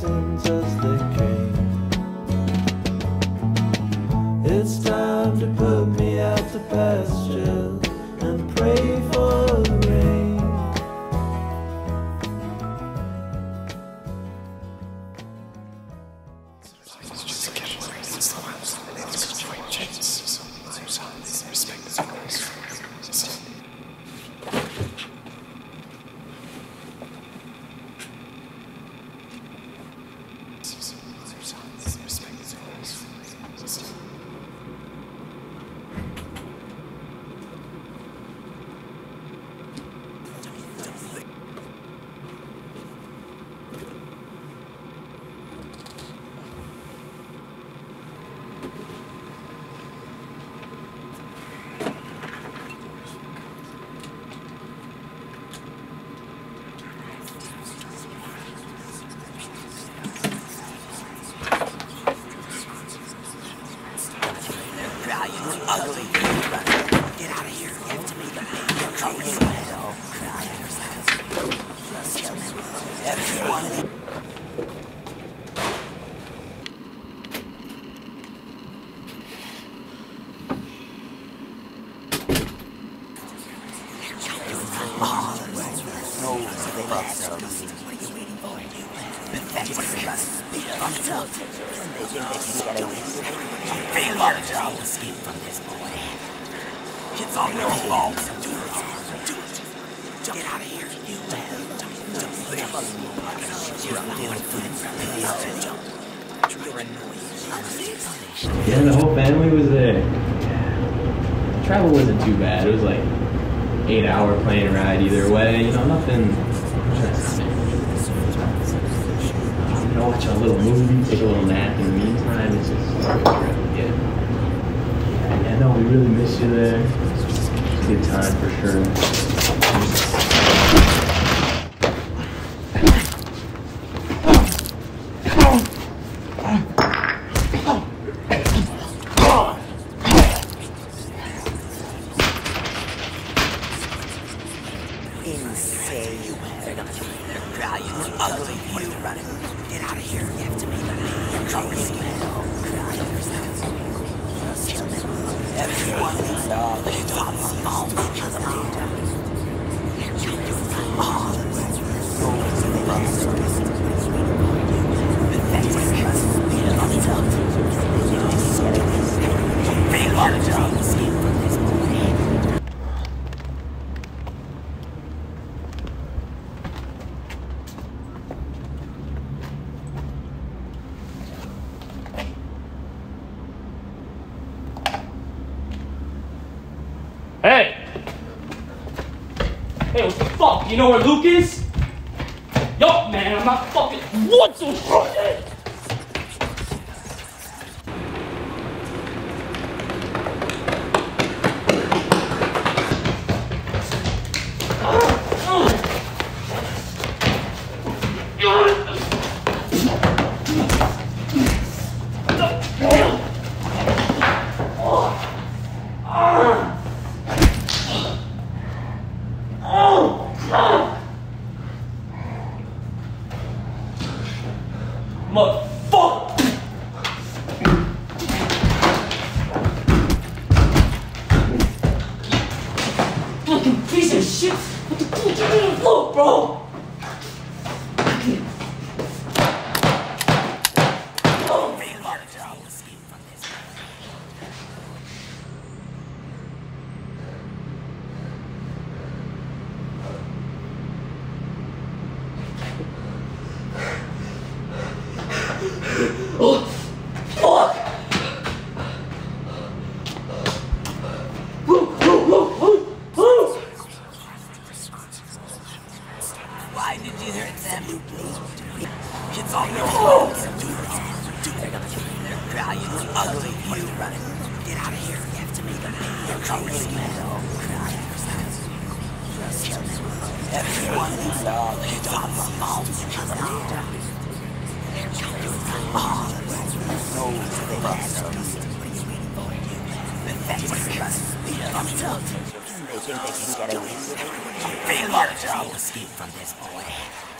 sins as they came. It's time to put me out to pasture and pray for the rain. Ugly. Get out of here. Give to me the everyone. Escape from this boy. It's all your fault. Do it. Get out of here. You Yeah, the whole family was there. Travel wasn't too bad. It was like 8-hour plane ride either way. You know, nothing. Watch a little movie, take a little nap in the meantime. It's just a good trip. Yeah, no, we really miss you there. It's a good time for sure. Insane. You ugly. What are you running? Get out of here. You have to make a everyone is all the top of all the Hey! Hey, what the fuck? You know where Luke is? Yo, man, I'm not fucking. What the fuck? Motherfucker! Fucking piece of shit! What the fuck? Get me the floor, bro! Oh, fuck! Why did you hurt them? It's all your fault. You ugly. What are you running? Get out of here. You have to make a everyone is all the top of all the they think they can get away with it. Escape from this boy.